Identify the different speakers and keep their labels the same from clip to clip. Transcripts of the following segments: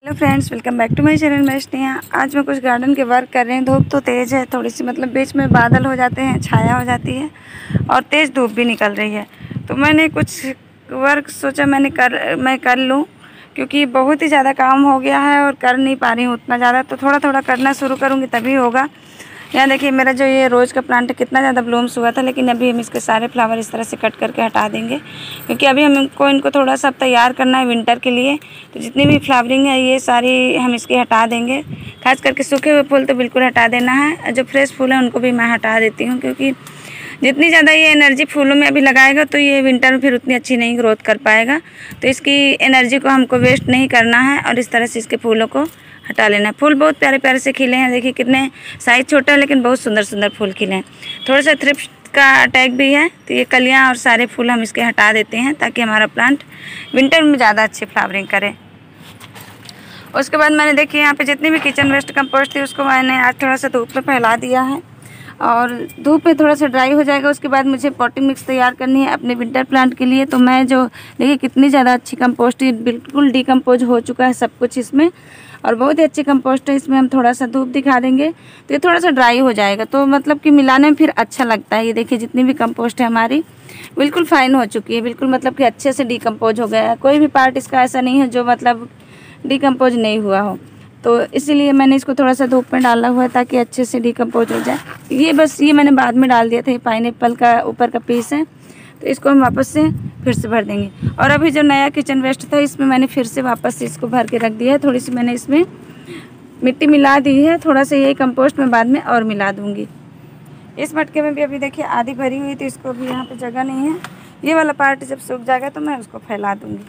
Speaker 1: Hello friends, welcome back to my channel. मैं स्नेहा। आज मैं कुछ गार्डन के वर्क कर रहे हैं। धूप तो तेज़ है थोड़ी सी, मतलब बीच में बादल हो जाते हैं, छाया हो जाती है और तेज़ धूप भी निकल रही है। तो मैंने कुछ वर्क सोचा मैं कर लूँ, क्योंकि बहुत ही ज़्यादा काम हो गया है और कर नहीं पा रही हूँ उतना ज़्यादा। तो थोड़ा थोड़ा करना शुरू करूँगी तभी होगा। यहाँ देखिए मेरा जो ये रोज़ का प्लांट कितना ज़्यादा ब्लूम्स हुआ था, लेकिन अभी हम इसके सारे फ्लावर इस तरह से कट करके हटा देंगे, क्योंकि अभी इनको थोड़ा सा तैयार करना है विंटर के लिए। तो जितनी भी फ्लावरिंग है ये सारी हम इसकी हटा देंगे। खास करके सूखे हुए फूल तो बिल्कुल हटा देना है, जो फ्रेश फूल है उनको भी मैं हटा देती हूँ, क्योंकि जितनी ज़्यादा ये एनर्जी फूलों में अभी लगाएगा तो ये विंटर में फिर उतनी अच्छी नहीं ग्रोथ कर पाएगा। तो इसकी एनर्जी को हमको वेस्ट नहीं करना है और इस तरह से इसके फूलों को हटा लेना है। फूल बहुत प्यारे प्यारे से खिले हैं, देखिए कितने साइज़ छोटा है लेकिन बहुत सुंदर सुंदर फूल खिले हैं। थोड़ा सा थ्रिप्स का अटैक भी है, तो ये कलियाँ और सारे फूल हम इसके हटा देते हैं ताकि हमारा प्लांट विंटर में ज़्यादा अच्छी फ्लावरिंग करे। उसके बाद मैंने देखिए यहाँ पे जितनी भी किचन वेस्ट कंपोस्ट थी उसको मैंने आज थोड़ा सा धूप में फैला दिया है और धूप में थोड़ा सा ड्राई हो जाएगा। उसके बाद मुझे पॉटिंग मिक्स तैयार करनी है अपने विंटर प्लांट के लिए। तो मैं जो देखिए कितनी ज़्यादा अच्छी कंपोस्ट है, बिल्कुल डिकम्पोज हो चुका है सब कुछ इसमें और बहुत ही अच्छी कंपोस्ट है। इसमें हम थोड़ा सा धूप दिखा देंगे तो ये थोड़ा सा ड्राई हो जाएगा, तो मतलब कि मिलाने में फिर अच्छा लगता है। ये देखिए जितनी भी कंपोस्ट है हमारी बिल्कुल फाइन हो चुकी है, बिल्कुल मतलब कि अच्छे से डिकम्पोज हो गया है। कोई भी पार्ट इसका ऐसा नहीं है जो मतलब डिकम्पोज नहीं हुआ हो। तो इसीलिए मैंने इसको थोड़ा सा धूप में डाला हुआ है ताकि अच्छे से डिकम्पोज हो जाए। ये मैंने बाद में डाल दिया था। ये पाइनएप्पल का ऊपर का पीस है, तो इसको हम वापस से फिर से भर देंगे। और अभी जो नया किचन वेस्ट था इसमें मैंने फिर से वापस से इसको भर के रख दिया है। थोड़ी सी मैंने इसमें मिट्टी मिला दी है, थोड़ा सा यही कंपोस्ट में बाद में और मिला दूँगी। इस मटके में भी अभी देखिए आधी भरी हुई, तो इसको भी यहाँ पे जगह नहीं है। ये वाला पार्ट जब सूख जाएगा तो मैं उसको फैला दूँगी।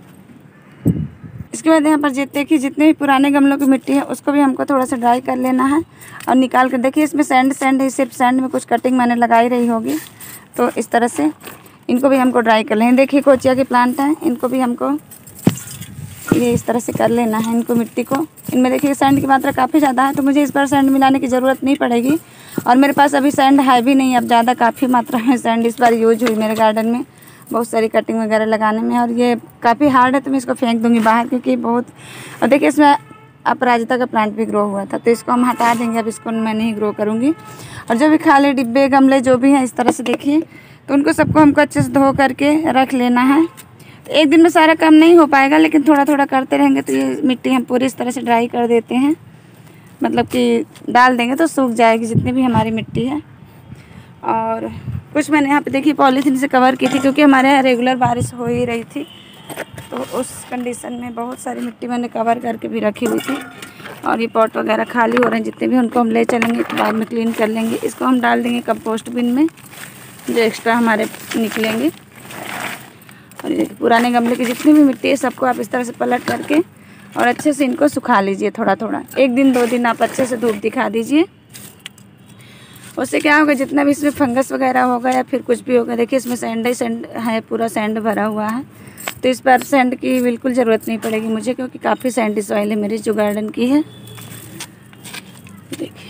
Speaker 1: इसके बाद यहाँ पर देखिए जितने भी पुराने गमलों की मिट्टी है उसको भी हमको थोड़ा सा ड्राई कर लेना है और निकाल कर देखिए इसमें सैंड है, सिर्फ सैंड में कुछ कटिंग मैंने लगाई रही होगी। तो इस तरह से इनको भी हमको ड्राई कर लें। देखिए कोचिया के प्लांट हैं, इनको भी हमको ये इस तरह से कर लेना है। इनको मिट्टी को इनमें देखिए सैंड की मात्रा काफ़ी ज़्यादा है, तो मुझे इस बार सैंड मिलाने की ज़रूरत नहीं पड़ेगी और मेरे पास अभी सैंड है भी नहीं अब ज़्यादा। काफ़ी मात्रा में सैंड इस बार यूज हुई मेरे गार्डन में बहुत सारी कटिंग वगैरह लगाने में, और ये काफ़ी हार्ड है तो मैं इसको फेंक दूँगी बाहर, क्योंकि बहुत। और देखिए इसमें अपराजिता का प्लांट भी ग्रो हुआ था, तो इसको हम हटा देंगे। अब इसको मैं नहीं ग्रो करूँगी। और जो भी खाली डिब्बे गमले जो भी हैं इस तरह से देखिए, तो उनको सबको हमको अच्छे से धो करके रख लेना है। तो एक दिन में सारा काम नहीं हो पाएगा, लेकिन थोड़ा थोड़ा करते रहेंगे तो ये मिट्टी हम पूरी इस तरह से ड्राई कर देते हैं, मतलब कि डाल देंगे तो सूख जाएगी जितनी भी हमारी मिट्टी है। और कुछ मैंने यहाँ पे देखिए पॉलीथीन से कवर की थी, क्योंकि हमारे यहाँ रेगुलर बारिश हो ही रही थी, तो उस कंडीशन में बहुत सारी मिट्टी मैंने कवर करके भी रखी हुई थी। और ये पॉट वगैरह खाली हो रहे हैं जितने भी, उनको हम ले चलेंगे तो बाद में क्लीन कर लेंगे। इसको हम डाल देंगे कंपोस्ट बिन में, जो एक्स्ट्रा हमारे निकलेंगे। और ये पुराने गमले की जितनी भी मिट्टी है सबको आप इस तरह से पलट करके और अच्छे से इनको सुखा लीजिए। थोड़ा थोड़ा 1 दिन 2 दिन आप अच्छे से धूप दिखा दीजिए। उससे क्या होगा, जितना भी इसमें फंगस वगैरह होगा या फिर कुछ भी होगा, देखिए इसमें सैंड ही सैंड है, पूरा सैंड भरा हुआ है। तो इस बार सैंड की बिल्कुल ज़रूरत नहीं पड़ेगी मुझे, क्योंकि काफ़ी सैंडी सॉइल है मेरी जो गार्डन की है। देखिए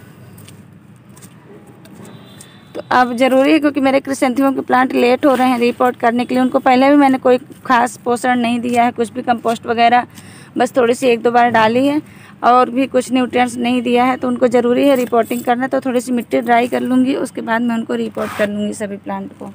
Speaker 1: तो अब ज़रूरी है, क्योंकि मेरे क्रिसेंथियम के प्लांट लेट हो रहे हैं रिपोर्ट करने के लिए। उनको पहले भी मैंने कोई खास पोषण नहीं दिया है, कुछ भी कंपोस्ट वगैरह बस थोड़ी सी 1-2 बार डाली है और भी कुछ न्यूट्रिएंट्स नहीं दिया है। तो उनको ज़रूरी है रिपोर्टिंग करना, तो थोड़ी सी मिट्टी ड्राई कर लूँगी, उसके बाद मैं उनको रिपोर्ट कर लूँगी सभी प्लांट को।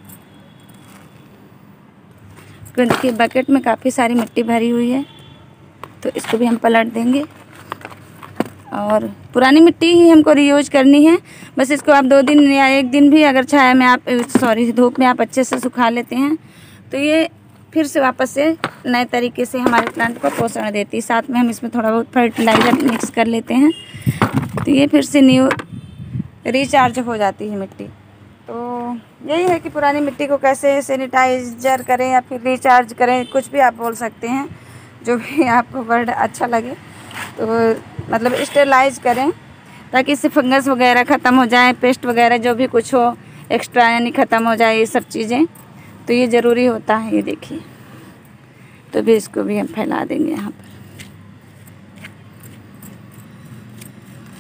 Speaker 1: देखिए बकेट में काफ़ी सारी मिट्टी भरी हुई है, तो इसको भी हम पलट देंगे। और पुरानी मिट्टी ही हमको रीयूज करनी है, बस इसको आप 2 दिन या 1 दिन भी अगर छाया में धूप में आप अच्छे से सुखा लेते हैं तो ये फिर से वापस से नए तरीके से हमारे प्लांट को पोषण देती है। साथ में हम इसमें थोड़ा बहुत फर्टिलाइज़र मिक्स कर लेते हैं, तो ये फिर से न्यू रिचार्ज हो जाती है मिट्टी। तो यही है कि पुरानी मिट्टी को कैसे सैनिटाइजर करें या फिर रिचार्ज करें, कुछ भी आप बोल सकते हैं, जो भी आपको वर्ड अच्छा लगे। तो मतलब स्टेरलाइज करें ताकि इससे फंगस वगैरह ख़त्म हो जाए, पेस्ट वगैरह जो भी कुछ हो एक्स्ट्रा यानी ख़त्म हो जाए, ये सब चीज़ें। तो ये ज़रूरी होता है। ये देखिए तो भी इसको भी हम फैला देंगे यहाँ पर।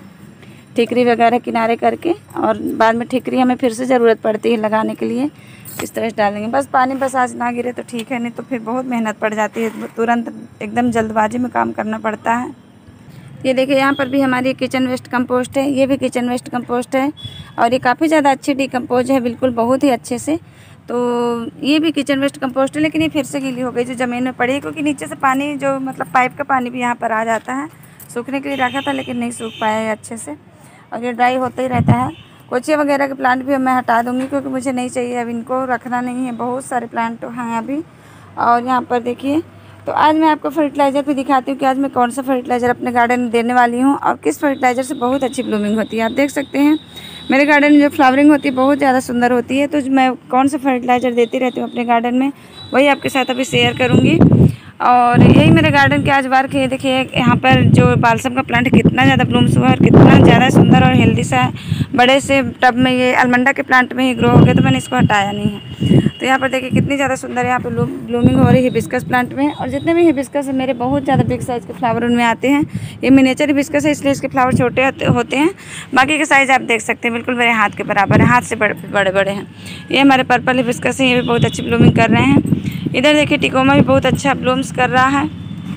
Speaker 1: ठीकरी वगैरह किनारे करके, और बाद में ठीकरी हमें फिर से ज़रूरत पड़ती है लगाने के लिए, इस तरह से डालेंगे। बस पानी बस आज ना गिरे तो ठीक है, नहीं तो फिर बहुत मेहनत पड़ जाती है, तुरंत एकदम जल्दबाजी में काम करना पड़ता है। ये देखिए यहाँ पर भी हमारी किचन वेस्ट कंपोस्ट है, ये भी किचन वेस्ट कंपोस्ट है और ये काफ़ी ज़्यादा अच्छी डिकम्पोज है, बिल्कुल बहुत ही अच्छे से। तो ये भी किचन वेस्ट कंपोस्ट है, लेकिन ये फिर से गीली हो गई जो ज़मीन में पड़ी है, क्योंकि नीचे से पानी जो मतलब पाइप का पानी भी यहाँ पर आ जाता है। सूखने के लिए रखा था लेकिन नहीं सूख पाया है अच्छे से, और ये ड्राई होता ही रहता है। कोचिया वगैरह के प्लांट भी मैं हटा दूँगी क्योंकि मुझे नहीं चाहिए, अब इनको रखना नहीं है। बहुत सारे प्लांट हैं अभी। और यहाँ पर देखिए, तो आज मैं आपको फर्टिलाइज़र भी दिखाती हूँ कि आज मैं कौन सा फर्टिलाइज़र अपने गार्डन में देने वाली हूँ और किस फर्टिलाइज़र से बहुत अच्छी ब्लूमिंग होती है। आप देख सकते हैं मेरे गार्डन में जो फ्लावरिंग होती है बहुत ज़्यादा सुंदर होती है। तो मैं कौन सा फर्टिलाइज़र देती रहती हूँ अपने गार्डन में, वही आपके साथ अभी शेयर करूँगी। और यही मेरे गार्डन के आज वर्क है। देखिए यहाँ पर जो बालसम का प्लांट कितना ज़्यादा ब्लूम्स हुआ और कितना ज़्यादा सुंदर और हेल्दी सा है। बड़े से टब में ये अलमंडा के प्लांट में ही ग्रो हो गया, तो मैंने इसको हटाया नहीं है। तो यहाँ पर देखिए कितनी ज़्यादा सुंदर यहाँ पर ब्लूमिंग हो रही है हिबिस्कस प्लांट में। और जितने भी हिबिस्कस है मेरे बहुत ज़्यादा बिग साइज़ के फ्लावर उनमें आते हैं। ये मिनिएचर हिबिस्कस है इसलिए इसके फ्लावर छोटे होते हैं, बाकी के साइज़ आप देख सकते हैं बिल्कुल मेरे हाथ के बराबर है, हाथ से बड़े बड़े हैं। ये हमारे पर्पल हिबिस्कस है, ये भी बहुत अच्छी ब्लूमिंग कर रहे हैं। इधर देखिए टिकोमा भी बहुत अच्छा ब्लूम्स कर रहा है।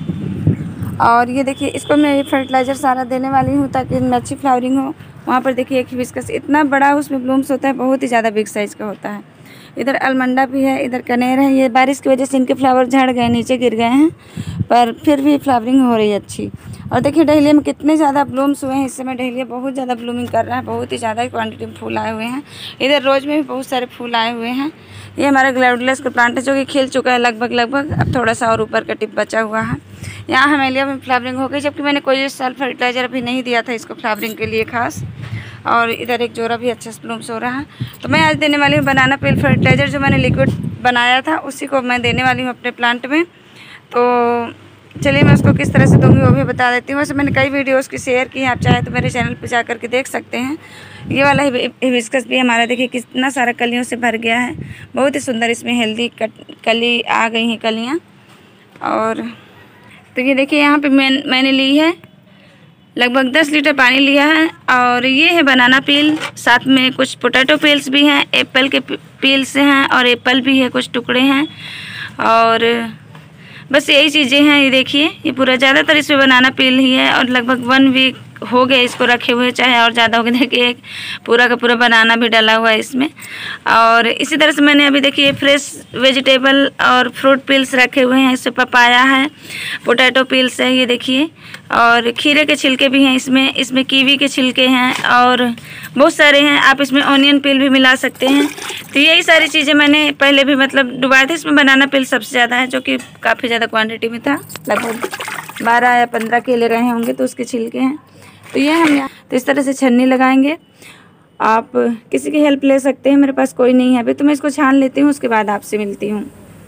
Speaker 1: और ये देखिए इसको मैं फर्टिलाइज़र सारा देने वाली हूँ ताकि इनमें अच्छी फ्लावरिंग हो। वहाँ पर देखिए एक हिबिस्कस इतना बड़ा उसमें ब्लूम्स होता है, बहुत ही ज़्यादा बिग साइज़ का होता है। इधर अलमंडा भी है, इधर कनेर है। ये बारिश की वजह से इनके फ्लावर झड़ गए, नीचे गिर गए हैं, पर फिर भी फ्लावरिंग हो रही है अच्छी। और देखिए डहेलिया में कितने ज़्यादा ब्लूम्स हुए हैं इस समय। डहेलिया बहुत ज़्यादा ब्लूमिंग कर रहा है, बहुत ही ज़्यादा क्वांटिटी में फूल आए हुए हैं। इधर रोज में भी बहुत सारे फूल आए हुए हैं। ये हमारा ग्लैडियोलस का प्लांट है जो कि खिल चुका है लगभग, अब थोड़ा सा और ऊपर का टिप बचा हुआ है। यहाँ हमेलिया में फ्लावरिंग हो गई, जबकि मैंने कोई इस साल फर्टिलाइज़र अभी नहीं दिया था इसको फ्लावरिंग के लिए खास। और इधर एक जोरा भी अच्छे से ब्लूम्स हो रहा है। तो मैं आज देने वाली हूँ बनाना पील फर्टिलाइज़र, जो मैंने लिक्विड बनाया था उसी को मैं देने वाली हूँ अपने प्लांट में। तो चलिए मैं उसको किस तरह से दूँगी वो भी बता देती हूँ। वैसे मैंने कई वीडियोज़ की शेयर की हैं, आप चाहे तो मेरे चैनल पर जा कर के देख सकते हैं। ये वाला हिबिस्कस भी हमारा देखिए कितना सारा कलियों से भर गया है, बहुत ही सुंदर इसमें हेल्दी कली आ गई हैं कलियाँ। और तो ये देखिए यहाँ पे मैंने ली है लगभग 10 लीटर पानी लिया है। और ये है बनाना पील, साथ में कुछ पोटैटो पील्स भी हैं, एप्पल के पील्स हैं और एप्पल भी है, कुछ टुकड़े हैं। और बस यही चीज़ें हैं। ये देखिए ये पूरा ज़्यादातर इसमें बनाना पील ही है। और लगभग 1 वीक हो गया इसको रखे हुए, चाहे और ज़्यादा हो गया। देखिए एक पूरा का पूरा बनाना भी डाला हुआ है इसमें। और इसी तरह से मैंने अभी देखिए फ्रेश वेजिटेबल और फ्रूट पील्स रखे हुए हैं। इसमें पपाया है, पोटैटो पील्स है, ये देखिए, और खीरे के छिलके भी हैं इसमें कीवी के छिलके हैं और बहुत सारे हैं। आप इसमें ऑनियन पील भी मिला सकते हैं। तो यही सारी चीज़ें मैंने पहले भी मतलब डुबाए थे। इसमें बनाना पील सबसे ज़्यादा है, जो कि काफ़ी ज़्यादा क्वांटिटी में था, लगभग 12 या 15 केले रहे होंगे, तो उसके छिलके हैं। तो ये हम यहाँ तो इस तरह से छन्नी लगाएंगे। आप किसी की हेल्प ले सकते हैं, मेरे पास कोई नहीं है अभी, तो मैं इसको छान लेती हूँ, उसके बाद आपसे मिलती हूँ।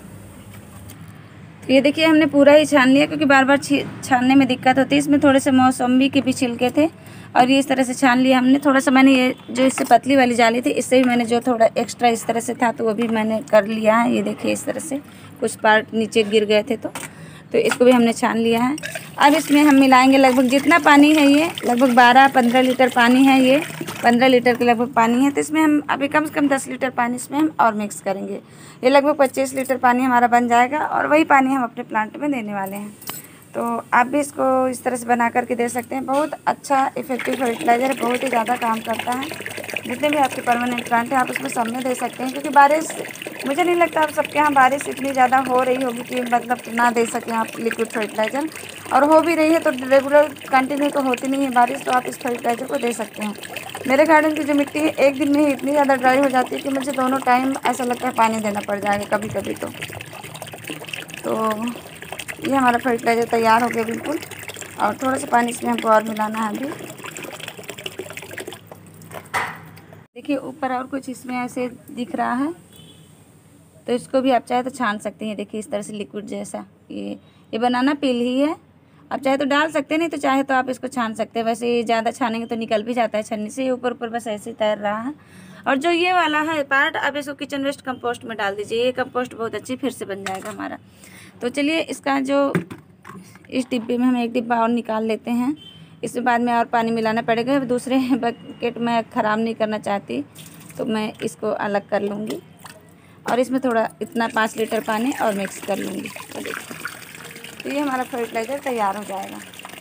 Speaker 1: तो ये देखिए हमने पूरा ही छान लिया, क्योंकि बार बार छानने में दिक्कत होती है। इसमें थोड़े से मौसम्बी के भी छिलके थे और ये इस तरह से छान लिया हमने। थोड़ा सा मैंने ये जो इससे पतली वाली जाली थी, इससे भी मैंने जो थोड़ा एक्स्ट्रा इस तरह से था तो वो भी मैंने कर लिया है। ये देखिए इस तरह से कुछ पार्ट नीचे गिर गए थे, तो इसको भी हमने छान लिया है। अब इसमें हम मिलाएंगे लगभग जितना पानी है, ये लगभग 12-15 लीटर पानी है, ये 15 लीटर के लगभग पानी है। तो इसमें हम अभी कम से कम 10 लीटर पानी इसमें हम और मिक्स करेंगे। ये लगभग 25 लीटर पानी हमारा बन जाएगा और वही पानी हम अपने प्लांट में देने वाले हैं। तो आप भी इसको इस तरह से बना करके दे सकते हैं। बहुत अच्छा इफेक्टिव फर्टिलाइज़र है, बहुत ही ज़्यादा काम करता है। जितने भी आपके परमानेंट प्लांट हैं आप उसमें सब में दे सकते हैं, क्योंकि बारिश, मुझे नहीं लगता आप सबके यहाँ बारिश इतनी ज़्यादा हो रही होगी कि मतलब ना दे सकें आप लिक्विड फर्टिलाइज़र। और हो भी रही है तो रेगुलर कंटिन्यू तो होती नहीं है बारिश, तो आप इस फर्टिलाइज़र को दे सकते हैं। मेरे गार्डन की जो मिट्टी है एक दिन में ही इतनी ज़्यादा ड्राई हो जाती है कि मुझे दोनों टाइम ऐसा लगता है पानी देना पड़ जाएगा कभी कभी। तो ये हमारा फर्टिलाइज़र तैयार हो गया बिल्कुल। और थोड़ा सा पानी इसमें हमको और मिलाना है अभी। देखिए ऊपर और कुछ इसमें ऐसे दिख रहा है, तो इसको भी आप चाहे तो छान सकते हैं। देखिए इस तरह से लिक्विड जैसा ये बनाना पील ही है। आप चाहे तो डाल सकते हैं, नहीं तो चाहे तो आप इसको छान सकते हैं। वैसे ये ज़्यादा छानेंगे तो निकल भी जाता है छन्नी से, ऊपर ऊपर बस ऐसे ही तैर रहा है। और जो ये वाला है पार्ट, आप इसको किचन वेस्ट कंपोस्ट में डाल दीजिए। ये कंपोस्ट बहुत अच्छी फिर से बन जाएगा हमारा। तो चलिए इसका जो इस डिब्बे में हम एक डिब्बा और निकाल लेते हैं। इसमें बाद में और पानी मिलाना पड़ेगा। दूसरे बकेट में ख़राब नहीं करना चाहती, तो मैं इसको अलग कर लूँगी। और इसमें थोड़ा इतना 5 लीटर पानी और मिक्स कर लूँगी। तो देखिए, तो ये हमारा फर्टिलाइज़र तैयार हो जाएगा।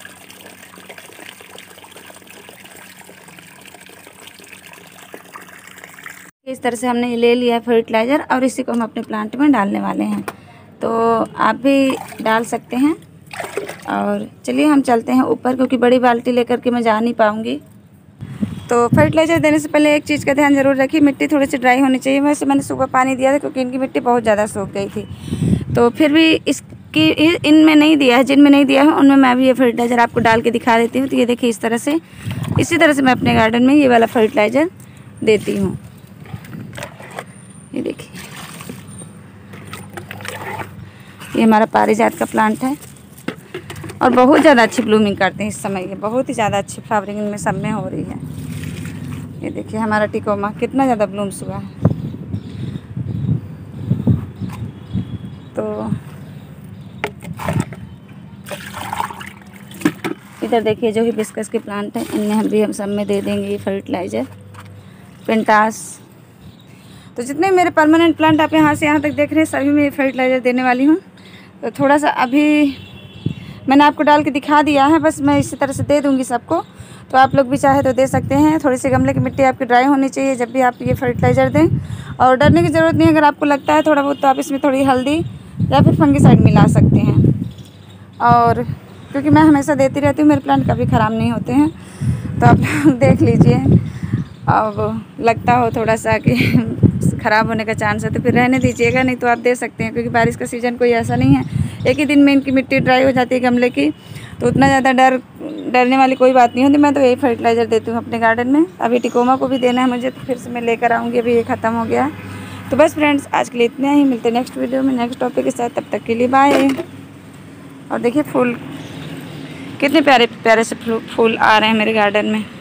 Speaker 1: इस तरह से हमने ले लिया है फर्टिलाइज़र और इसी को हम अपने प्लांट में डालने वाले हैं। तो आप भी डाल सकते हैं। और चलिए हम चलते हैं ऊपर, क्योंकि बड़ी बाल्टी लेकर के मैं जा नहीं पाऊँगी। तो फर्टिलाइज़र देने से पहले एक चीज़ का ध्यान ज़रूर रखिए, मिट्टी थोड़ी सी ड्राई होनी चाहिए। वैसे मैंने सुबह पानी दिया था क्योंकि इनकी मिट्टी बहुत ज़्यादा सूख गई थी। तो फिर भी इसकी इनमें नहीं दिया है, जिनमें नहीं दिया है उनमें मैं भी ये फर्टिलाइज़र आपको डाल के दिखा देती हूँ। तो ये देखिए, इस तरह से, इसी तरह से मैं अपने गार्डन में ये वाला फर्टिलाइज़र देती हूँ। ये देखिए, ये हमारा पारिजात का प्लांट है और बहुत ज़्यादा अच्छी ब्लूमिंग करते हैं इस समय। ये बहुत ही ज़्यादा अच्छी फ्लावरिंग इनमें सब में हो रही है। ये देखिए, हमारा टिकोमा कितना ज़्यादा ब्लूम्स हुआ है। तो इधर देखिए, जो हिबिस्कस के प्लांट हैं इनमें हम सब में दे देंगे ये फर्टिलाइज़र पेंटास। तो जितने मेरे परमानेंट प्लांट आप यहाँ से यहाँ तक देख रहे हैं, सभी में ये फर्टिलाइज़र देने वाली हूँ। तो थोड़ा सा अभी मैंने आपको डाल के दिखा दिया है, बस मैं इसी तरह से दे दूँगी सबको। तो आप लोग भी चाहे तो दे सकते हैं। थोड़ी सी गमले की मिट्टी आपकी ड्राई होनी चाहिए जब भी आप ये फर्टिलाइज़र दें। और डरने की ज़रूरत नहीं है, अगर आपको लगता है थोड़ा बहुत तो आप इसमें थोड़ी हल्दी या फिर फंगिसाइड मिला सकते हैं। और क्योंकि मैं हमेशा देती रहती हूँ, मेरे प्लांट कभी ख़राब नहीं होते हैं। तो आप लोग देख लीजिए, अब लगता हो थोड़ा सा कि ख़राब होने का चांस है तो फिर रहने दीजिएगा, नहीं तो आप दे सकते हैं। क्योंकि बारिश का सीज़न कोई ऐसा नहीं है, एक ही दिन में इनकी मिट्टी ड्राई हो जाती है गमले की। तो उतना ज़्यादा डरने वाली कोई बात नहीं होती। मैं तो यही फर्टिलाइज़र देती हूँ अपने गार्डन में। अभी टिकोमा को भी देना है मुझे, तो फिर से मैं लेकर आऊँगी। अभी ये ख़त्म हो गया। तो बस फ्रेंड्स, आज के लिए इतना ही। मिलते हैं नेक्स्ट वीडियो में नेक्स्ट टॉपिक के साथ। तब तक के लिए बाय। और देखिए, फूल कितने प्यारे प्यारे से फूल आ रहे हैं मेरे गार्डन में।